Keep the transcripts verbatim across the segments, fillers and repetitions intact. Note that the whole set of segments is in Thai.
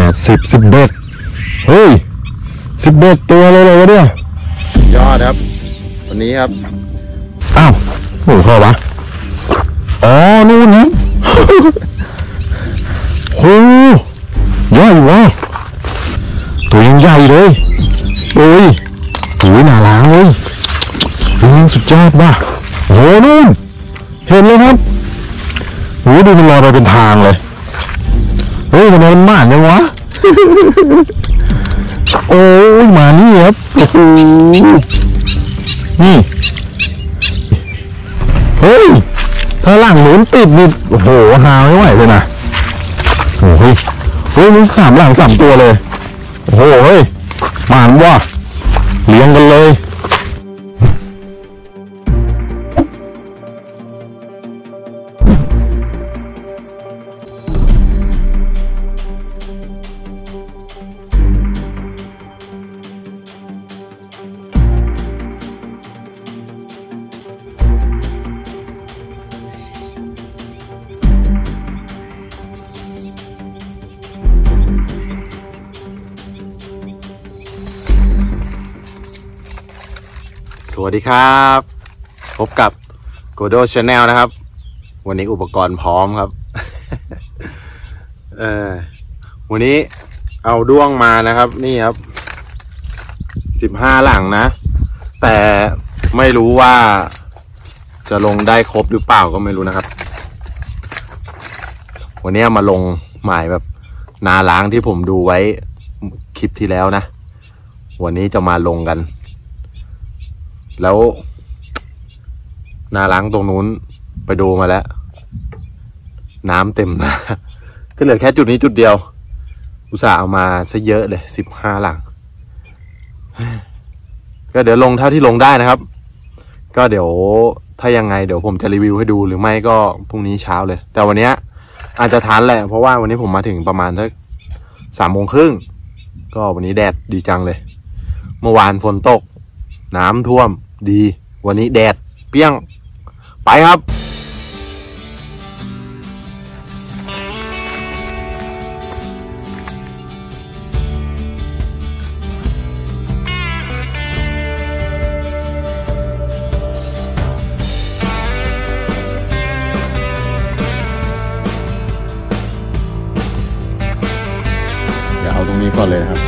ดสิบสิบเบ็ดเฮ้ยสิบเบ็ดตัวเลยเลยวะเนี่ยยอดครับวันนี้ครับอ้าวโอ้โหพอวะอ๋อนู่นนี่โหใหญ่วะตัวยังใหญ่เลยโอ้ยโอ้ยหนาล้างเลยสุดยอดว่ะโหนู่นเห็นเลยครับโหดูมันลอยไปเป็นทางเลยเฮ้ยทำไมมันหมาดยังวะโอ้ยมานี่ครับโอ้โหนี่เฮ้ยถ้าหลังหนุนติดนี่โอ้โหหาไม่ไหวเลยนะโอ้โหเฮ้ยนี่สามหลังสามตัวเลยโอ้โหเฮ้ยหมานว่ะเลี้ยงกันเลยสวัสดีครับพบกับ Godo Channel นะครับวันนี้อุปกรณ์พร้อมครับ เออวันนี้เอาด้วงมานะครับนี่ครับสิบห้าหลังนะแต่ไม่รู้ว่าจะลงได้ครบหรือเปล่าก็ไม่รู้นะครับวันนี้มาลงหมายแบบนาล้างที่ผมดูไว้คลิปที่แล้วนะวันนี้จะมาลงกันแล้วนาล้างตรงนู้นไปดูมาแล้วน้ำเต็มนะก็เหลือแค่จุดนี้จุดเดียวอุตส่าห์เอามาซะเยอะเลยสิบห้าหลังก็เดี๋ยวลงเท่าที่ลงได้นะครับก็เดี๋ยวถ้ายังไงเดี๋ยวผมจะรีวิวให้ดูหรือไม่ก็พรุ่งนี้เช้าเลยแต่วันนี้อาจจะทันแหละเพราะว่าวันนี้ผมมาถึงประมาณสักสามโมงครึ่งก็วันนี้แดดดีจังเลยเมื่อวานฝนตกน้ำท่วมดีวันนี้แดดเปรี้ยงไปครับเดี๋ยวเอาตรงนี้ก่อนเลยนะครับ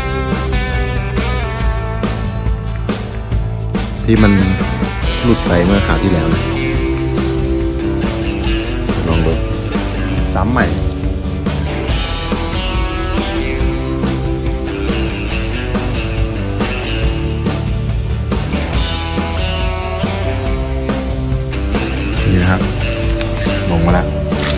ที่มันหลุดไปเมื่อคราวที่แล้วนะลองดูซ้ำใหม่นี่นะครับลงมาแล้ว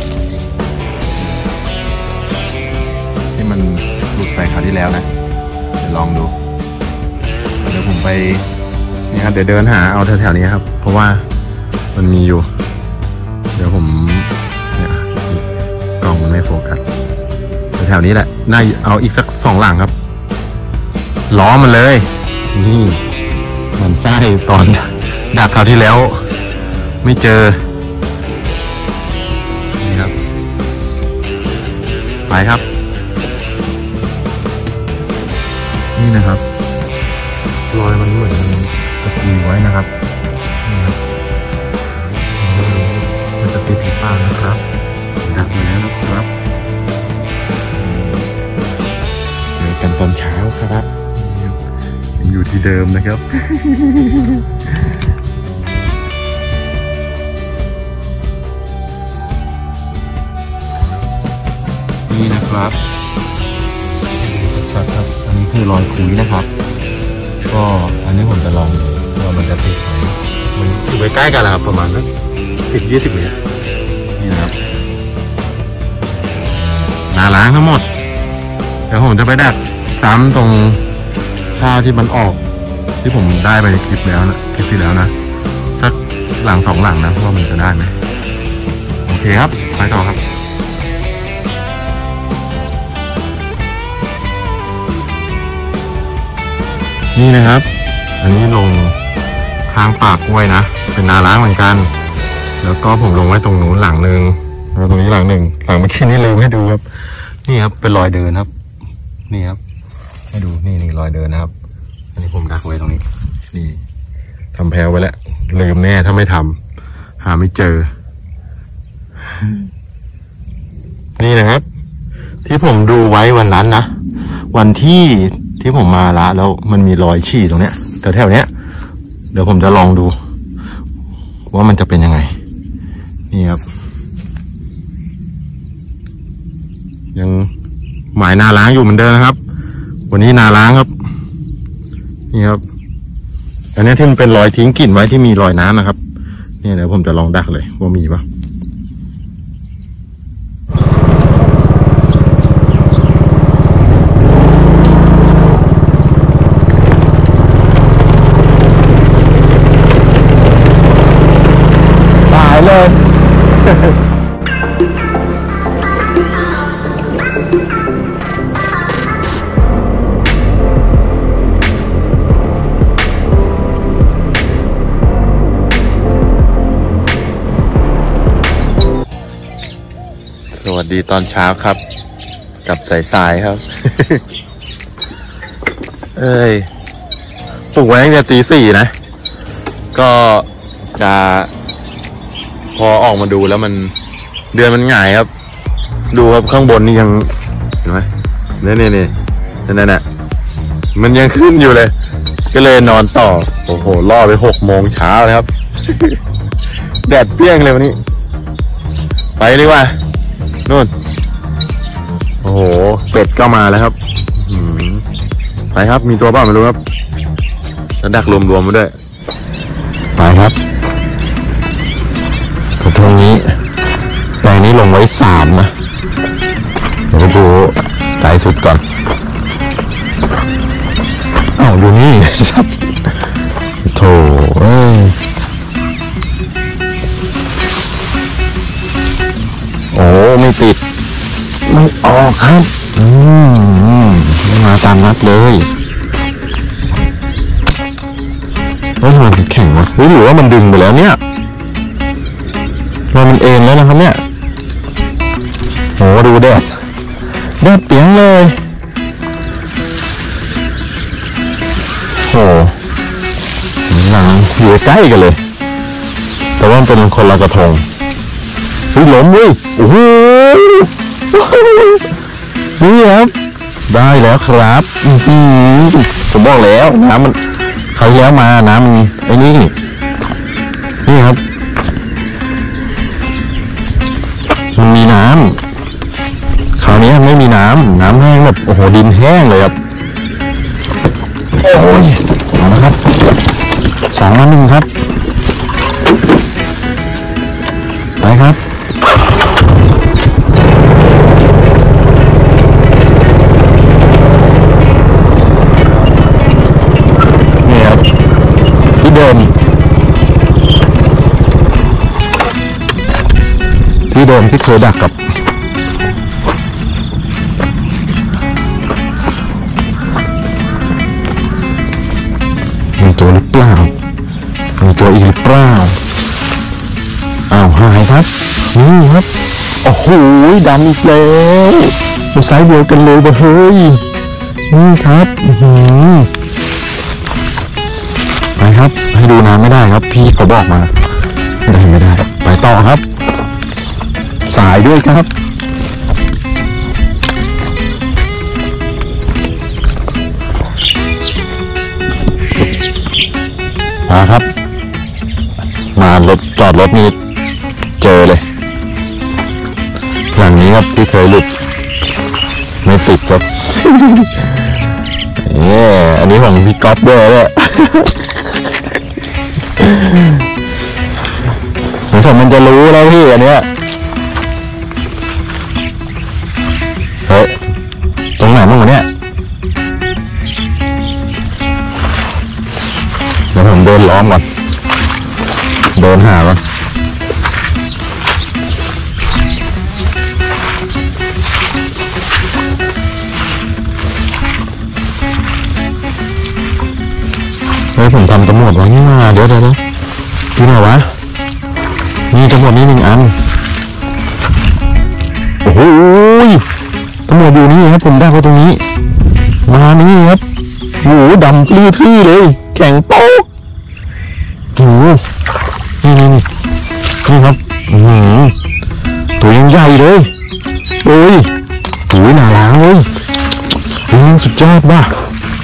ที่มันหลุดไปคราวที่แล้วนะเดี๋ยวลองดูเดี๋ยวผมไปนี่ครับเดี๋ยวเดินหาเอาแถวๆนี้ครับเพราะว่ามันมีอยู่เดี๋ยวผมเนี่ยกล้องมันไม่โฟกัสแถวๆนี้แหละน่าเอาอีกสักสองหลังครับล้อมันเลยนี่มันไส้ตอนดักคราวที่แล้วไม่เจอนี่ครับไปครับนี่นะครับรอยมันเหมือนจะตีไว้นะครับมันจะติดหรือเปล่านะครับดักแล้วนะครับเจอกันตอนเช้าครับยังอยู่ที่เดิมนะครับนี่นะครับครับอันนี้คือรอยคุยนะครับก็อันนี้ผมจะลองว่ามันจะติดไหมมันอยู่ใกล้ๆกันแหละครับประมาณนั้นสิบยี่สิบเมตรนี่นะครับนาล้างทั้งหมดเดี๋ยวผมจะไปดักซ้ำตรงท่าที่มันออกที่ผมได้ไปในคลิปแล้วนะคลิปที่แล้วนะสักหลังสองหลังนะว่ามันจะได้ไหมโอเคครับไปต่อครับนี่นะครับอันนี้ลงข้างปากกล้วยนะเป็นนาล้างเหมือนกันแล้วก็ผมลงไว้ตรงนู้นหลังหนึ่งแล้วตรงนี้หลังหนึ่งหลังเมื่อกี้นี่ลืมให้ดูครับนี่ครับเป็นรอยเดินครับนี่ครับให้ดูนี่นี่รอยเดินนะครับอันนี้ผมดักไว้ตรงนี้นี่ทำแพลวไว้แล้วลืมแน่ถ้าไม่ทำหาไม่เจอนี่นะครับที่ผมดูไว้วันนั้นนะวันที่ที่ผมมาละแล้วมันมีรอยฉี่ตรงเนี้ยแถวแถวเนี้ยเดี๋ยวผมจะลองดูว่ามันจะเป็นยังไงนี่ครับยังหมายนาล้างอยู่เหมือนเดิมนะครับวันนี้นาล้างครับนี่ครับอันนี้ที่มันเป็นรอยทิ้งกลิ่นไว้ที่มีรอยน้ำนะครับนี่เดี๋ยวผมจะลองดักเลยว่ามีปะตายเลยสวัสดีตอนเช้าครับกับสายๆครับ เอ้ยปลุกไว้ตั้งแต่ตีสี่นะก็จะพอออกมาดูแล้วมันเดือนมันหงายครับดูครับข้างบนนี่ยังเห็นไหมเนี่ยเนี่ยเนี่ยนั่นน่ะมันยังขึ้นอยู่เลยก็เลยนอนต่อโอ้โหล่อไปหกโมงเช้าเลยครับ แดดเปรี้ยงเลยวันนี้ไปดีกว่านู่นโอ้โหเป็ดก็มาแล้วครับไปครับมีตัวบ้างไม่รู้ครับแล้วดักรวมๆมาด้วยไปครับกระทงนี้แปลงนี้ลงไว้สามนะเดี๋ยวดูไกลสุดก่อนอ้าวดูนี่ครับโถเอ้ยโอ้ไม่ติดไม่ออกครับอืมมาตามนัดเลยเฮ้ยมันแข็งวะหรือว่ามันดึงไปแล้วเนี่ยมันเอ็นแล้วนะครับเนี่ยโหดูแดดแดดเปียงเลยโหหนังอยู่ใกล้กันเลยแต่ว่ามันเป็นคนละกระทงเฮ้ยหล้มเว้ยโอ้โหนี่ครับได้แล้วครับผมบอกแล้วน้ำมันคราวที่แล้วมาน้ำมันไอ้นี่นี่ครับมันมีน้ำคราวนี้ไม่มีน้ำน้ำแห้งแบบโอ้โหดินแห้งเลยครับโอ้ยมาแล้วครับสองอันหนึ่งครับไปครับนี่ครับที่เดิมที่เดิมที่เคยดักกับมีตัวหรือเปล่ามีตัวอีกหรือเปล่าอ้าวหายครับนี่ครับโอ้โหดำอีกแล้วตัวไซส์เดียวกันเลยบ่เฮ้ยนี่ครับไปครับให้ดูน้ำไม่ได้ครับพี่เขาบอกมาไม่ได้ไม่ได้ไปต่อครับสายด้วยครับมาครับมารถจอดรถนี่เจอเลยอย่างนี้ครับที่เคยหลุดไม่ติดครับนี่อันนี้ของพี่ก๊อฟด้วยเนี่ยผมผมมันจะรู้แล้วพี่อันเนี้ยเฮ้ยตรงไหนมั่งวะเนี่ยเดี๋ยวผมเดินล้อมก่อนเดินหาก่อนเฮ้ยผมทำตำรวจไว้นี่มาเดี๋ยวเดี๋ยวที่ไหนวะนี่ตำรวจนี่หนึ่งอันโอ้โหตำรวจอยู่นี่ครับผมได้ไว้ตรงนี้มานี่ครับโอ้ดำปลื้อทื่อเลยแข็งโป๊กโอ้นี่นี่นี่ครับอืมตัวยังใหญ่เลยโอ้ยโอ้ยหนาล้างเลยอืมสุดยอดว่ะ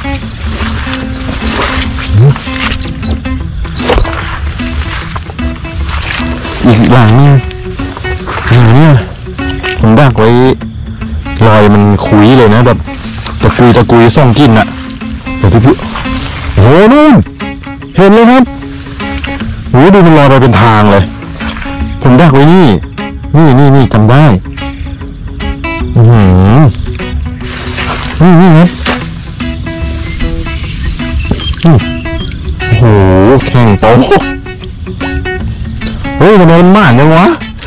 อีกอย่างนึงอย่างนี้ผมดักไว้รอยมันคุยเลยนะแบบตะกุยตะกุยส่องกินอะเดี๋ยวพี่โอ้โหนู่นเห็นเลยครับโอ้ดูมันลอยไปเป็นทางเลยผมดักไว้นี่นี่นี่นี่จำได้อืมนี่นี่ครับโอ้โหแข่งโตเฮ้ยทำไมมันหมานจังวะ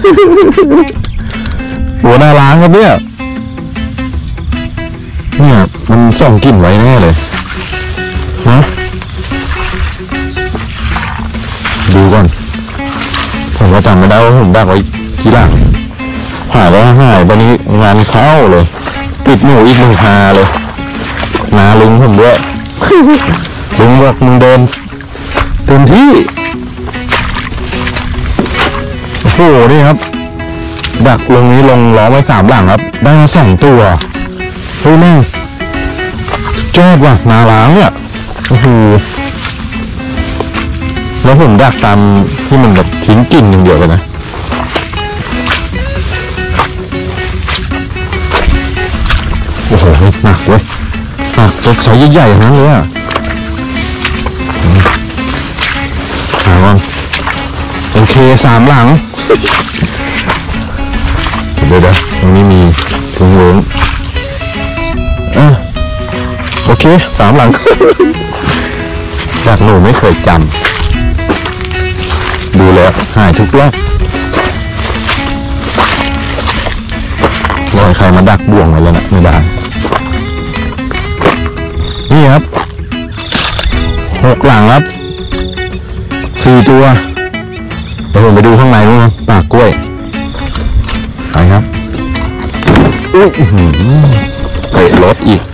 หัวหน้าล้างครับเนี่ยเนี่ยมันส่องกลิ่นไว้แน่เลยนะดูก่อนผมก็จำไม่ได้ว่าผมดักไว้กี่หลังหายแล้วหายวันนี้งานเข้าเลยติดหนูอีกหนึ่งพาเลยนาลุงผมด้วยลุงบอกมึงเดินเต็มที่โอ้โหนี่ครับดักลงนี้ลงล้อไว้สามหลังครับได้มาสองตัวเฮ้ยแม่งจอดว่ะนาล้างเนี่ยโอ้โหแล้วผมดักตามที่มันแบบทิ้งกลิ่นอย่างเดียวเลยนะโอ้โหหนักเว้ยหนักตัวใช้ใหญ่ๆอย่างนั้นเลยอ่ะหาก่อนโอเคสามหลังเดี๋ยวเดี๋ยวตรงนี้มีถุงเวิร์กอ่ะโอเคสามหลังดักหนูไม่เคยจำดูแล้วหายทุกรอบรอยใครมาดักบ่วงไว้แล้วนะไม่ได้นี่ครับหกหลังครับสี่ตัวเดี๋ยวผมไปดูข้างในนู้นนะปากกล้วยไปครับอุ้ยเตะรถอีก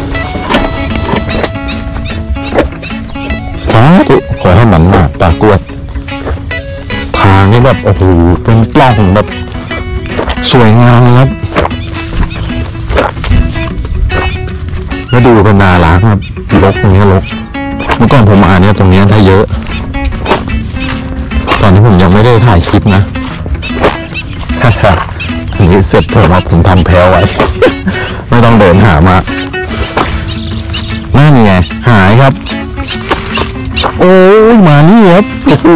สาธุขอให้มันมากปากกล้วยทางนี้แบบโอ้โหเป็นปล้องแบบสวยงามเลยครับมาดูเป็นนาล้างครับลกตรงนี้ลกเมื่อก่อนผมอ่านเนี่ยตรงนี้ได้เยอะตอนนี้ผมยังไม่ได้ถ่ายคลิปนะอันนี้เสร็จเถอะครับผมทำแพ้ไว้ ไม่ต้องเดินหามานั่นไงหายครับโอ้ยมานี่ครับโอ้โห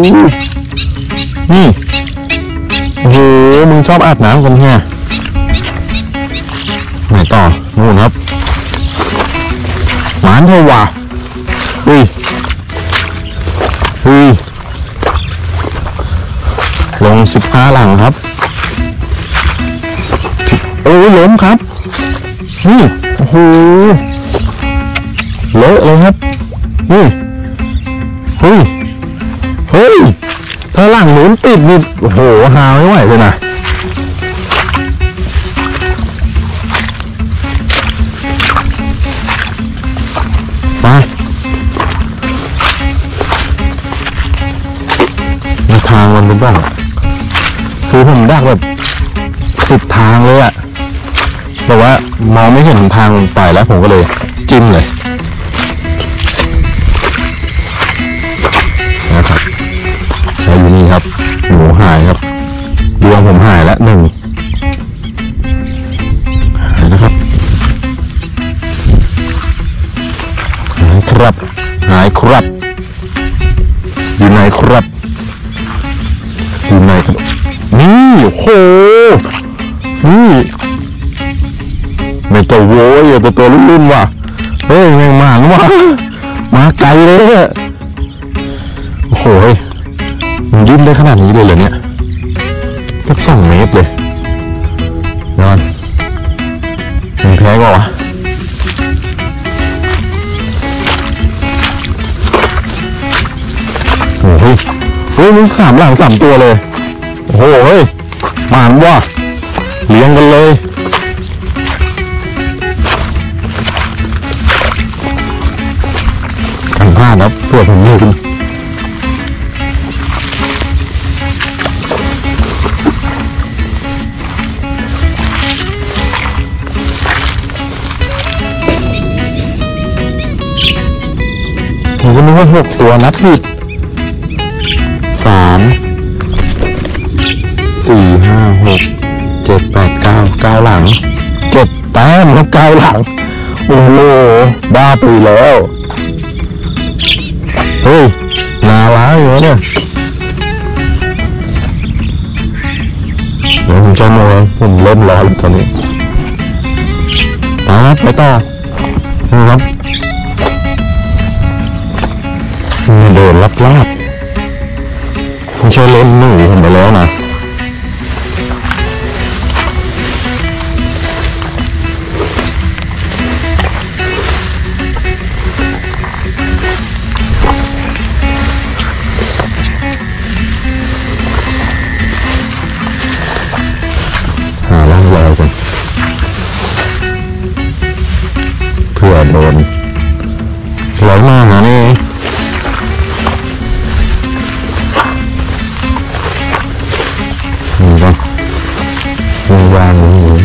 นี่โอ้โหมึงชอบอาบน้ำกันแค่ไหนต่อนู่นครับหมานเทวะเฮ้ยเฮ้ยลงสิบห้าหลังครับโอ้ยล้มครับนี่โอ้โหเลอะเลยครับนี่เฮ้ยเฮ้ยถ้าหลังหนุนติดนี่โอ้โหหาไม่ไหวเลยนะไปมีทางมันเป็นบ้างคือผมดักแบบสุดทางเลยอะแต่ว่ามองไม่เห็นทางไปแล้วผมก็เลยจิ้มเลยนะครับแล้วอยู่นี่ครับหนูหายครับดวงผมหายแล้วหนึ่งหายนะครับหายครับหายครับอยู่ไหนครับอยู่ไหนครับนี่โหนี่ไม่ตัวโว้ยแต่ตัวรุ่นๆว่ะเฮ้ยแม่งมาหรือวะมาไกลเลยเนี่ยโอ้โหมันยืดได้ขนาดนี้เลยเหรอเนี่ยแค่สองเมตรเลยนอนมันแพ้ก็วะโอ้โหเฮ้ยมันสามหลังสามตัวเลยโอ้โหเฮ้ยหมานว่ะเลี้ยงกันเลยผื่อผมลืมผมก็นึกว่าหกตัวนับผิดสามสี่ห้าหกเจ็ดแปดเก้าเก้าหลังเจ็ดแต้มครับเก้าหลังโอ้โหบ้าไปแล้วเฮ้ยนาล้างอยู่เนี่ยเดี๋ยวผมจะนอนผมเริ่มร้อนตอนนี้ครับไปต่อนี่ครับเดินลับลาบไม่ใช่เล่นหนูผมไปแล้วนะหาล่างรอยกันเพื่อโดนร้อยมากนะนี่นี่ก็มีวางอย่างนี้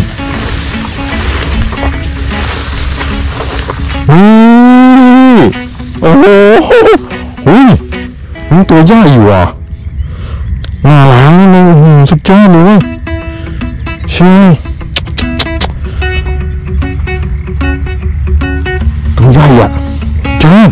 นี่โอ้โหหุ้ยมันตัวใหญ่อยู่อ่ะน่ารักเลยสุดยอดเลยใช่ตัวใหญ่อ่ะจ้า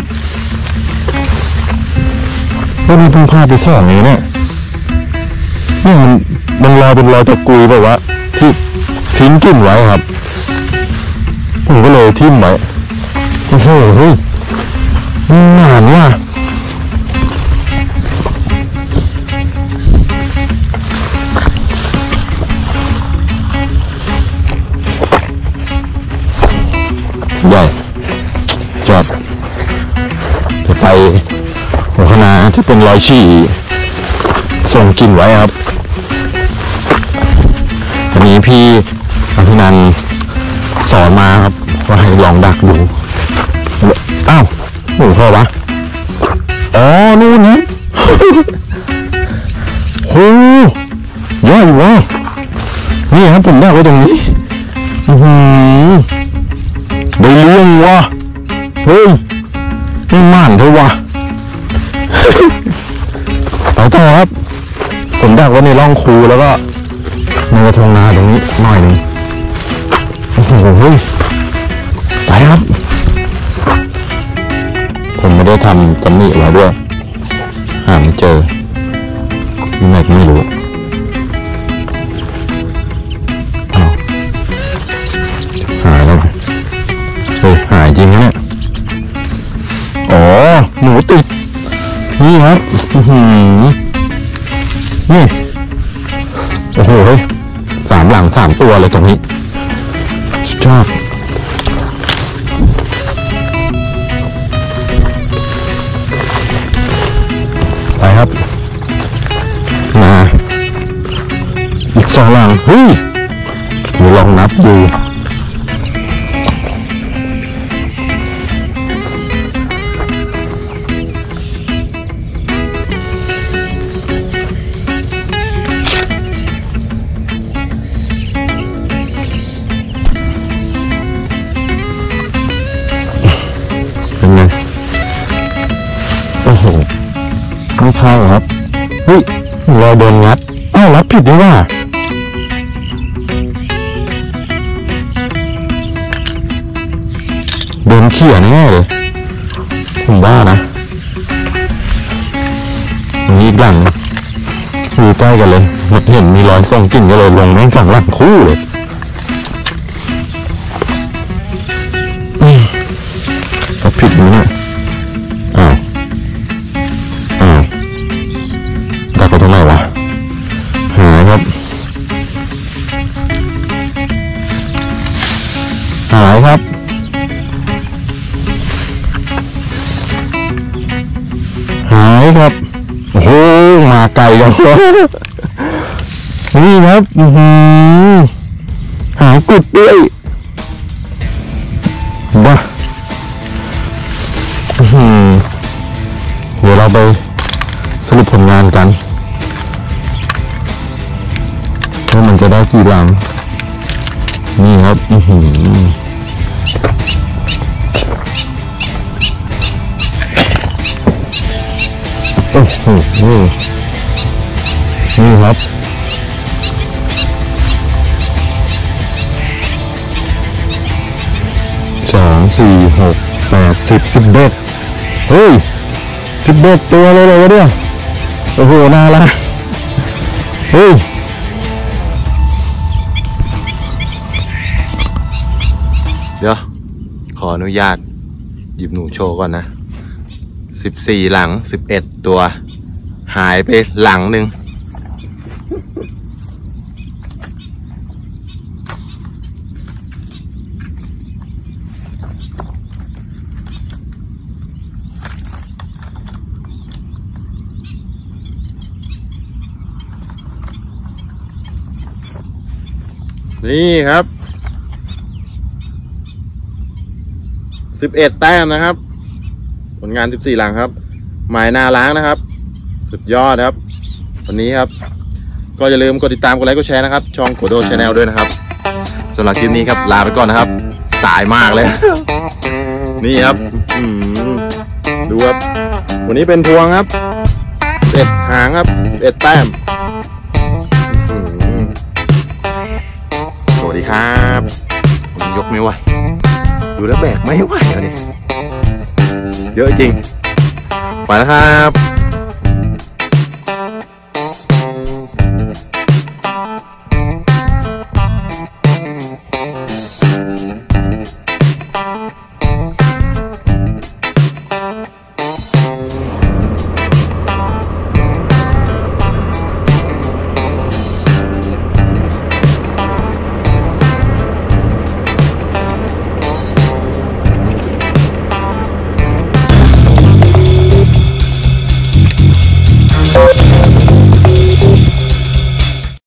วันนี้เพิ่งพาไปสองนี้เนี่ยนี่มันมันรอยเป็นรอยตะกุยแบบว่าที่ทิ้งกิ่นไว้ครับผมก็เลยทิ้มไว้โอ้โหเฮ้ยนานว่ะใหญ่จอดจะไปหัวคณะที่เป็นรอยฉี่ส่งกลิ่นไว้ครับอันนี้พี่อภินันท์สอนมาครับว่าให้ลองดักดูอ้าวหนูพ่อวะอ๋อนู่นนะโหใหญ่วะนี่ครับผมดักไว้ตรงนี้อือหือได้เลี้ยงวะเฮ้ยไม่มั่นเถอะวะเอาต่อครับผมดักไว้ในร่องคูแล้วก็ในกระทงนาตรงนี้หน่อยหนึ่งโอ้โหเฮ้ยไปครับผมไม่ได้ทำตำหนิไว้ด้วยหาไม่เจอที่ไหนก็ไม่รู้หายแล้วเฮ้ยหายจริงนะเนี่ยอ๋อหนูติดนี่ครับนี่โอ้โหเฮ้ยสามหลังสามตัวเลยตรงนี้ชอบไปครับมาอีกสองหลังเฮ้ยเดี๋ยวลองนับดูเป็นไงโอ้โหไม่เข้าครับเฮ้ยเราโดนงัดอ้าวรับผิดด้วยว่าโดนเขี่ยแน่เลยผมว่านะมีอีกหลังอยู่ใกล้กันเลยเห็นมีรอยส่งกลิ่นก็เลยลงแม่งฝั่งหลังคู่เลยรับผิดมั้ยเนี่ยอ้าวอ้าวดักไปตรงไหนวะหายครับหายครับหายครับโอ้โหมาไกลกันนี่ครับอือหือหายกุดด้วยบ้าอือหือเราไปสรุปผลงานกันว่ามันจะได้กี่หลังนี่ครับอือหือโอ้โหนี่ครับสองสี่หกแปดสิบสิบเบ็ดเฮ้ยสิบเบ็ดตัวเลยเลยวะเนี่ยโอ้โหน่ารักเฮ้ยเดี๋ยวขออนุญาตหยิบหนูโชว์ก่อนนะสิบสี่หลังสิบเอ็ดตัวหายไปหลังหนึ่งนี่ครับสิบเอ็ดแต้มนะครับผลงานสิบสี่หลังครับหมายนาล้างนะครับสุดยอดครับวันนี้ครับก็อย่าลืมกดติดตามกดไลค์กดแชร์นะครับช่องโคโดชาแนลด้วยนะครับสำหรับคลิปนี้ครับลาไปก่อนนะครับสายมากเลย นี่ครับดูครับวันนี้เป็นพวงครับเอ็ดหางครับเอ็ดแต้มสวัสดีครับผมยกไม่ไหวดูแล้วแบกไม่ไหวแล้วนี่เยอะจริงไปแล้วครับ